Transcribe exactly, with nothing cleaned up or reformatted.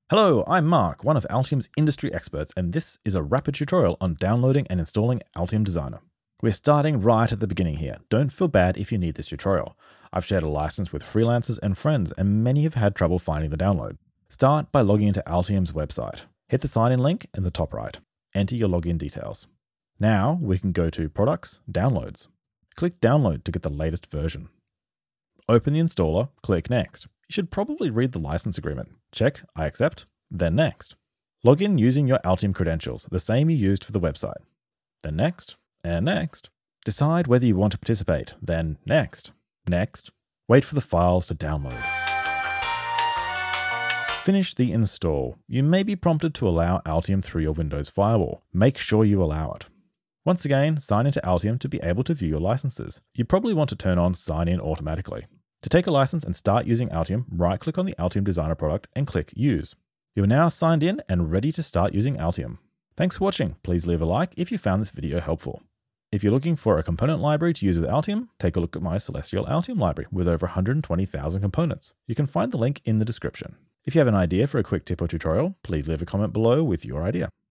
Hello, I'm Mark, one of Altium's industry experts, and this is a rapid tutorial on downloading and installing Altium Designer. We're starting right at the beginning here. Don't feel bad if you need this tutorial. I've shared a license with freelancers and friends, and many have had trouble finding the download. Start by logging into Altium's website. Hit the sign in link in the top right. Enter your login details. Now we can go to Products, Downloads. Click Download to get the latest version. Open the installer, click Next. You should probably read the license agreement. Check I accept, then Next. Log in using your Altium credentials, the same you used for the website. Then Next, and Next. Decide whether you want to participate, then Next. Next. Wait for the files to download. Finish the install. You may be prompted to allow Altium through your Windows firewall. Make sure you allow it. Once again, sign into Altium to be able to view your licenses. You probably want to turn on Sign In Automatically. To take a license and start using Altium, right-click on the Altium Designer product and click Use. You are now signed in and ready to start using Altium. Thanks for watching. Please leave a like if you found this video helpful. If you're looking for a component library to use with Altium, take a look at my Celestial Altium library with over one hundred twenty thousand components. You can find the link in the description. If you have an idea for a quick tip or tutorial, please leave a comment below with your idea.